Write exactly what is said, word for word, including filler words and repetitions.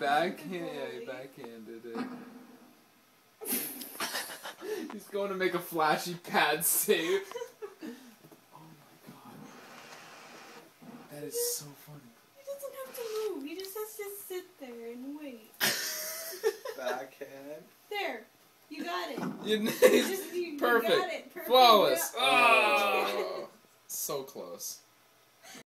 backhand. Yeah, he backhanded it. He's going to make a flashy pad save. Oh my god. That is so funny. He doesn't have to move. He just has to sit there and wait. Backhand. There. You got it. You, Just, you, perfect. You got it. Perfect. Flawless. Yeah. Oh. So close.